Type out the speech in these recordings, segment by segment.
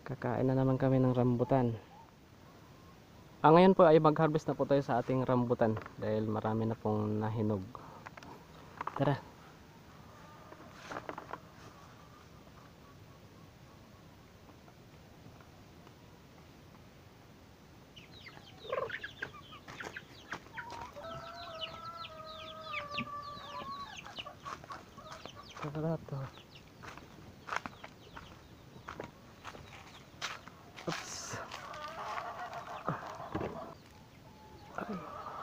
Kakain na naman kami ng rambutan. Ngayon po ay mag-harvest na po tayo sa ating rambutan dahil marami na pong nahinog. Tara. Tara to. Oops. Ay.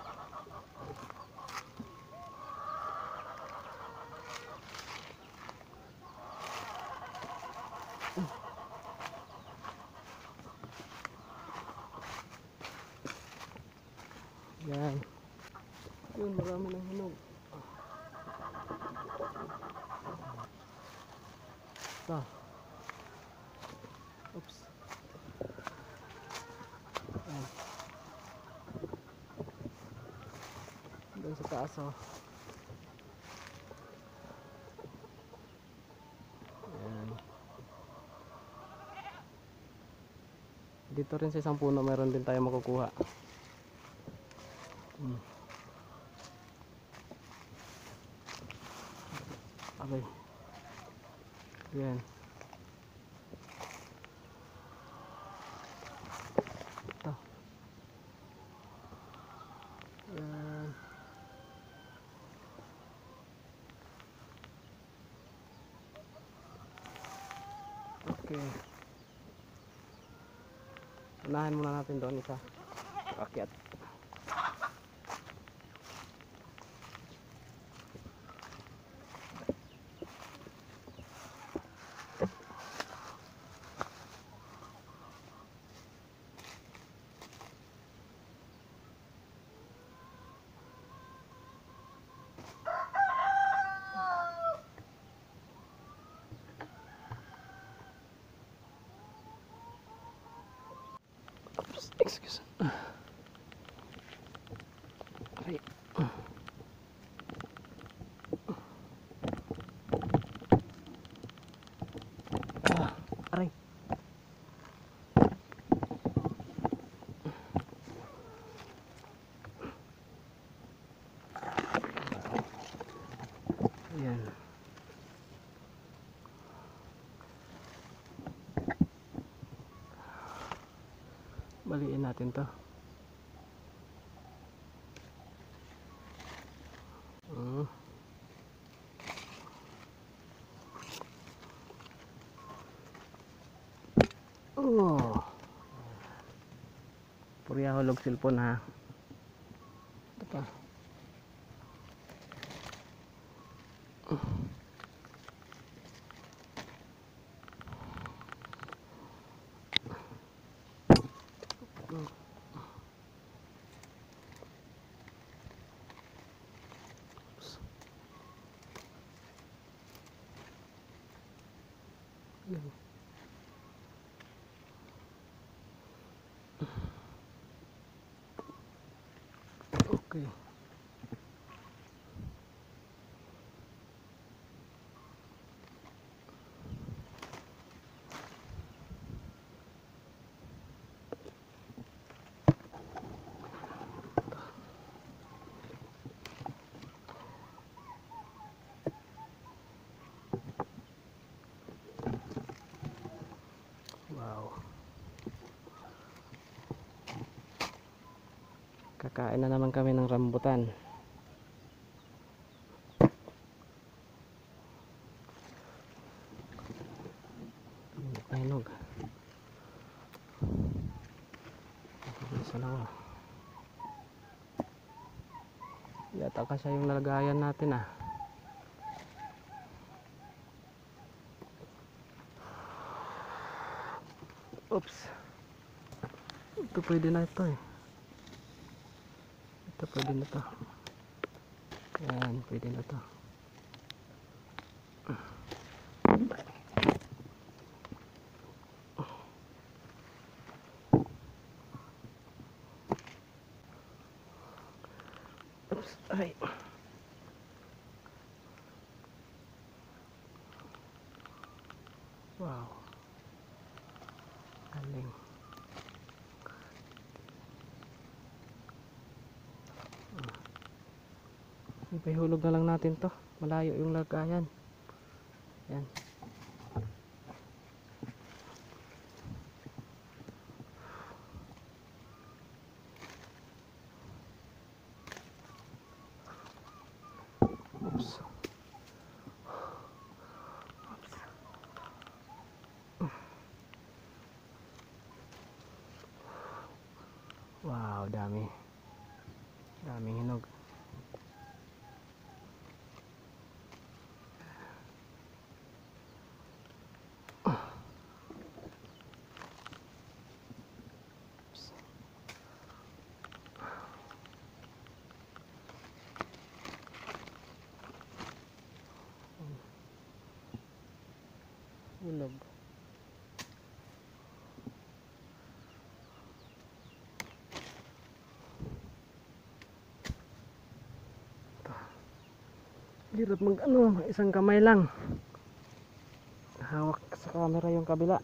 Yan. Yun, marami ng hinog. Ito. Oops. Ayan. Doon sa taas, oh. Ayan. Dito rin sa isang puno meron din tayo makukuha. Okay. Yan. Ito. Yan. Okay. Unahin muna natin doon isa. Akyat. Oops, excuse. Aray. Aray. Ayan. Baliin natin to. Oh. Purya hulog cellphone ha. Ito pa. Okay. Wow. Kakain na naman kami ng rambutan. Hinog. Isa na ako. Yata kasi yung nalagayan natin ah. Oops. Ito pwede na ito eh. Ito pwede na to. Yan, pwede na to. Oops, ay. Wow. Galing. Ipahulog na lang natin to. Malayo yung lagayan. Yan. Oops. Wow, dami. Daming hinog. Hinog. Hirap mag ano, isang kamay lang. Hawak sa camera yung kabila.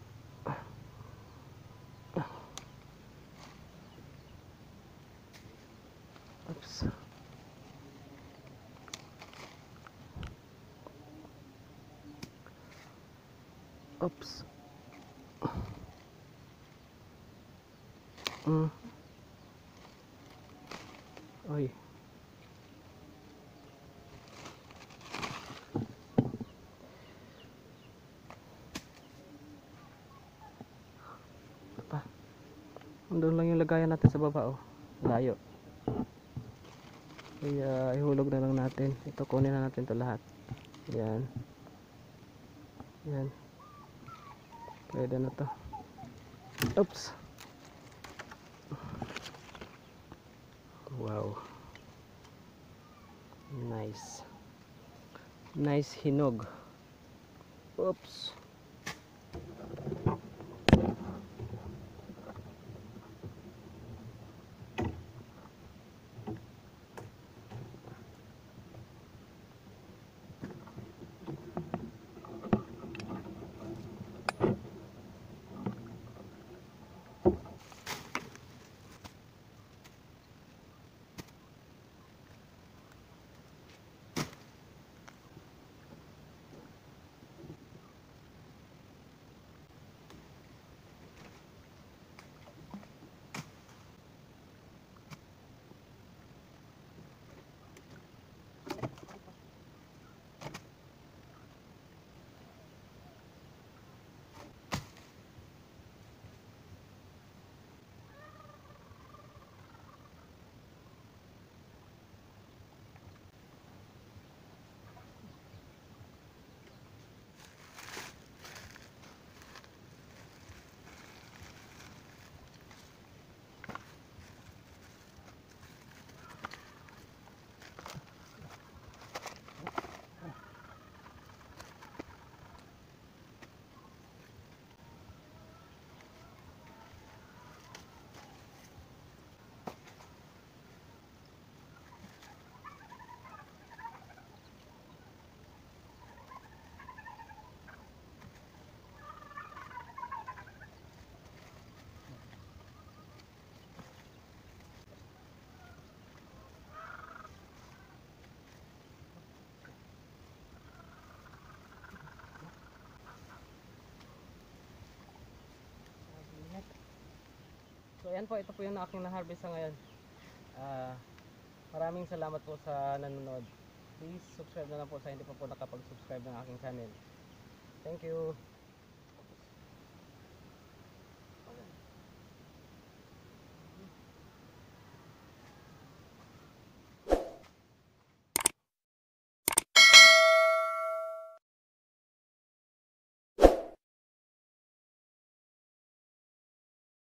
Oops. Oops. Oy. Ito pa. Doon lang yung lagayan natin sa baba, oh. Layo. Kaya ihulog na lang natin. Ito, kunin na natin ito lahat. Yan. Yan. Pwede na to. Oops. Wow. Nice. Nice hinog. Oops. So ayan po, ito po yung aking na-harvest sa ngayon. Maraming salamat po sa nanonood. Please subscribe na lang po sa hindi pa po nakapag-subscribe ng aking channel. Thank you.